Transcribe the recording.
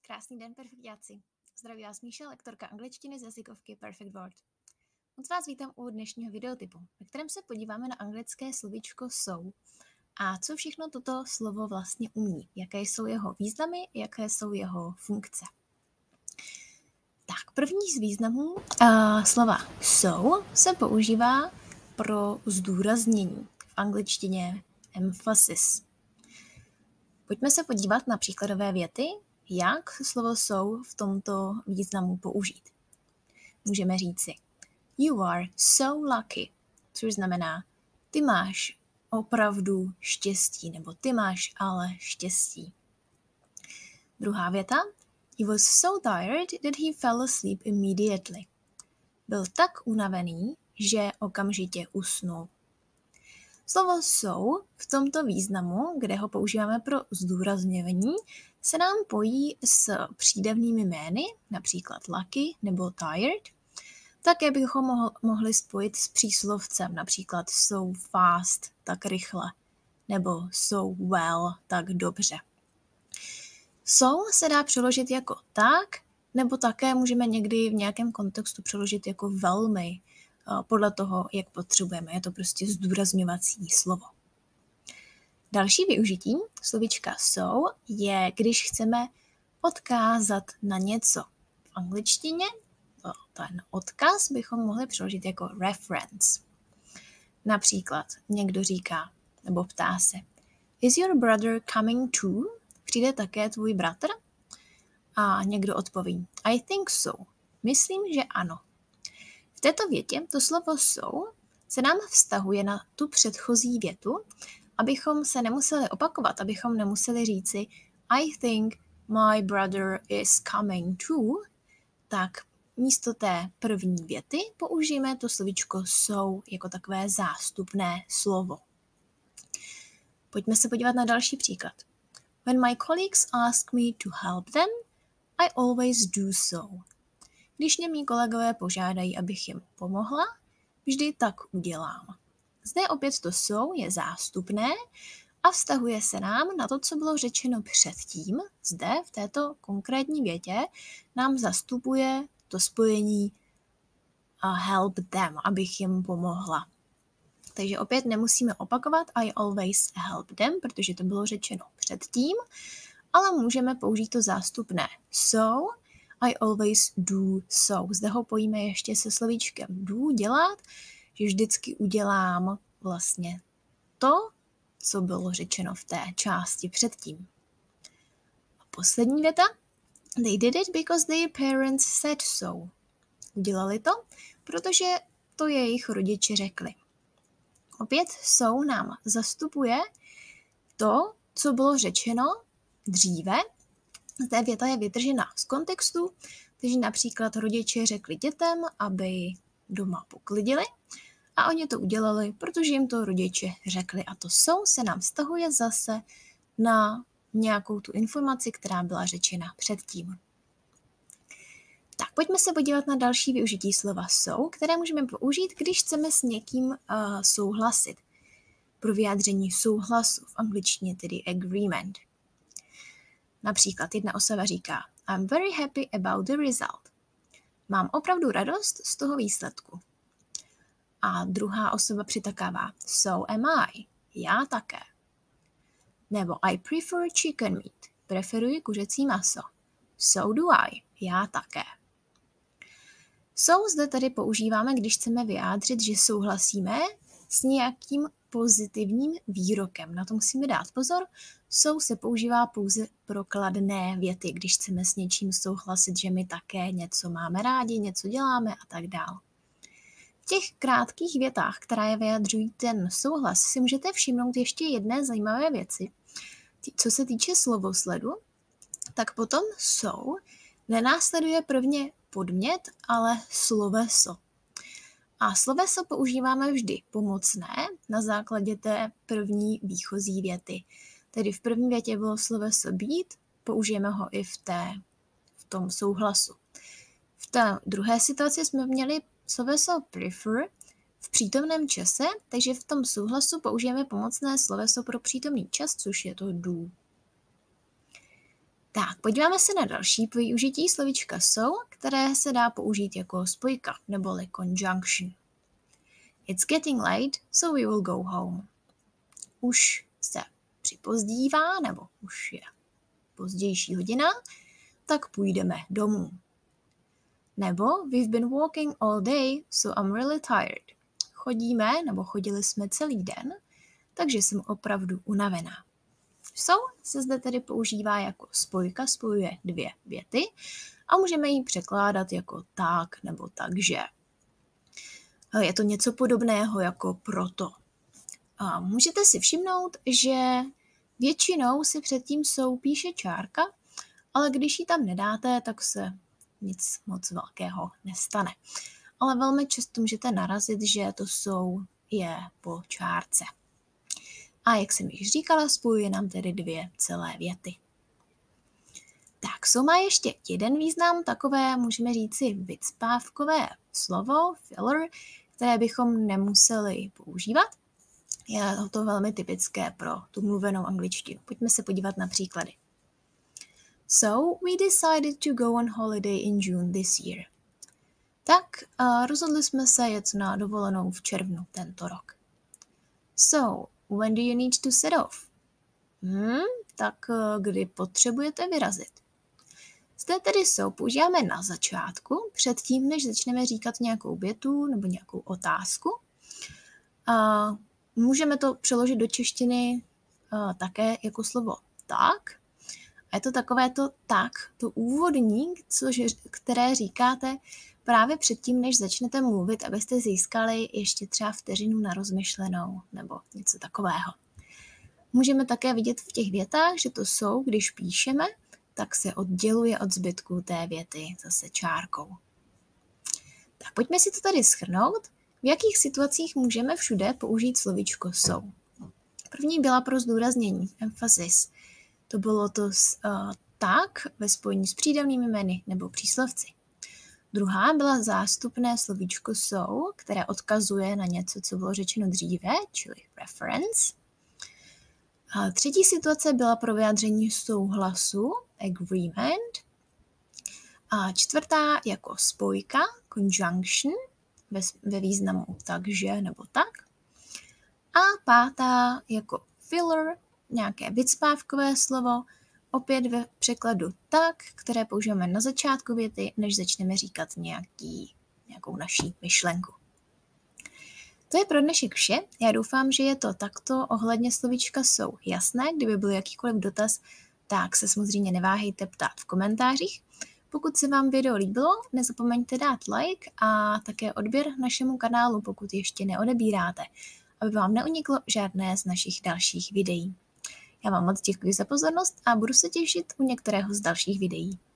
Krásný den, perfektáci. Zdraví vás Míša, lektorka angličtiny z jazykovky Perfect Word. Moc vás vítám u dnešního videotypu, ve kterém se podíváme na anglické slovíčko so a co všechno toto slovo vlastně umí, jaké jsou jeho významy, jaké jsou jeho funkce. Tak, první z významů slova so se používá pro zdůraznění, v angličtině emphasis. Pojďme se podívat na příkladové věty, jak slovo so v tomto významu použít. Můžeme říci You are so lucky, což znamená ty máš opravdu štěstí, nebo ty máš ale štěstí. Druhá věta He was so tired that he fell asleep immediately. Byl tak unavený, že okamžitě usnul. Slovo so v tomto významu, kde ho používáme pro zdůrazňování, se nám pojí s přídavnými jmény, například lucky nebo tired. Také bychom mohli spojit s příslovcem, například so fast, tak rychle, nebo so well, tak dobře. So se dá přeložit jako tak, nebo také můžeme někdy v nějakém kontextu přeložit jako velmi, podle toho, jak potřebujeme. Je to prostě zdůrazňovací slovo. Další využití slovíčka so je, když chceme odkázat na něco. V angličtině ten odkaz bychom mohli přeložit jako reference. Například někdo říká, nebo ptá se, Is your brother coming too? Přijde také tvůj bratr? A někdo odpoví, I think so. Myslím, že ano. V této větě to slovo so se nám vztahuje na tu předchozí větu, abychom se nemuseli opakovat, abychom nemuseli říci I think my brother is coming too, tak místo té první věty použijeme to slovíčko so jako takové zástupné slovo. Pojďme se podívat na další příklad. When my colleagues ask me to help them, I always do so. Když mě mý kolegové požádají, abych jim pomohla, vždy tak udělám. Zde opět to so je zástupné a vztahuje se nám na to, co bylo řečeno předtím. Zde v této konkrétní větě nám zastupuje to spojení help them, abych jim pomohla. Takže opět nemusíme opakovat I always help them, protože to bylo řečeno předtím, ale můžeme použít to zástupné so, I always do so. Zde ho pojíme ještě se slovíčkem do dělat, že vždycky udělám vlastně to, co bylo řečeno v té části předtím. A poslední věta. They did it because their parents said so. Udělali to, protože to jejich rodiče řekli. Opět so nám zastupuje to, co bylo řečeno dříve. Zde věta je vytržena z kontextu, takže například rodiče řekli dětem, aby doma poklidili a oni to udělali, protože jim to rodiče řekli. A to so se nám vztahuje zase na nějakou tu informaci, která byla řečena předtím. Tak, pojďme se podívat na další využití slova so, které můžeme použít, když chceme s někým souhlasit. Pro vyjádření souhlasu, v angličtině tedy agreement. Například jedna osoba říká I'm very happy about the result. Mám opravdu radost z toho výsledku. A druhá osoba přitakává So am I. Já také. Nebo I prefer chicken meat. Preferuji kuřecí maso. So do I. Já také. So zde tedy používáme, když chceme vyjádřit, že souhlasíme s nějakým pozitivním výrokem. Na to musíme dát pozor. So se používá pouze pro kladné věty, když chceme s něčím souhlasit, že my také něco máme rádi, něco děláme a tak dál. V těch krátkých větách, které vyjadřují ten souhlas, si můžete všimnout ještě jedné zajímavé věci. Co se týče slovosledu, tak potom so nenásleduje prvně podmět, ale sloveso. A sloveso používáme vždy pomocné na základě té první výchozí věty. Tedy v první větě bylo sloveso být, použijeme ho i v tom souhlasu. V té druhé situaci jsme měli sloveso prefer v přítomném čase, takže v tom souhlasu použijeme pomocné sloveso pro přítomný čas, což je to do. Tak, podíváme se na další využití slovíčka so, které se dá použít jako spojka, neboli conjunction. It's getting late, so we will go home. Už se připozdívá, nebo už je pozdější hodina, tak půjdeme domů. Nebo we've been walking all day, so I'm really tired. Chodíme, nebo chodili jsme celý den, takže jsem opravdu unavená. So se zde tedy používá jako spojka, spojuje dvě věty a můžeme ji překládat jako tak nebo takže. Je to něco podobného jako proto. A můžete si všimnout, že většinou si předtím so píše čárka, ale když ji tam nedáte, tak se nic moc velkého nestane. Ale velmi často můžete narazit, že to so je po čárce. A jak jsem již říkala, spojuje nám tedy dvě celé věty. Tak, so má ještě jeden význam, takové, můžeme říci, vycpávkové slovo, filler, které bychom nemuseli používat. Je to velmi typické pro tu mluvenou angličtinu. Pojďme se podívat na příklady. So, we decided to go on holiday in June this year. Tak, rozhodli jsme se jet na dovolenou v červnu tento rok. So, when do you need to set off? Tak kdy potřebujete vyrazit? Zde tedy so používáme na začátku, předtím, než začneme říkat nějakou větu nebo nějakou otázku. Můžeme to přeložit do češtiny také jako slovo tak. A je to takové to tak, to úvodní, které říkáte právě předtím, než začnete mluvit, abyste získali ještě třeba vteřinu na rozmyšlenou nebo něco takového. Můžeme také vidět v těch větách, že to jsou, když píšeme, tak se odděluje od zbytku té věty zase čárkou. Tak pojďme si to tady shrnout. V jakých situacích můžeme všude použít slovíčko so? První byla pro zdůraznění, emphasis. To bylo to tak ve spojení s přídavnými jmény nebo příslovci. Druhá byla zástupné slovíčko so, které odkazuje na něco, co bylo řečeno dříve, čili reference. A třetí situace byla pro vyjádření souhlasu, agreement. A čtvrtá jako spojka, conjunction, ve významu takže nebo tak. A pátá jako filler, nějaké vycpávkové slovo, opět ve překladu tak, které používáme na začátku věty, než začneme říkat nějakou naší myšlenku. To je pro dnešek vše. Já doufám, že je to takto ohledně slovíčka so jasné. Kdyby byl jakýkoliv dotaz, tak se samozřejmě neváhejte ptát v komentářích. Pokud se vám video líbilo, nezapomeňte dát like a také odběr našemu kanálu, pokud ještě neodebíráte, aby vám neuniklo žádné z našich dalších videí. Já vám moc děkuji za pozornost a budu se těšit u některého z dalších videí.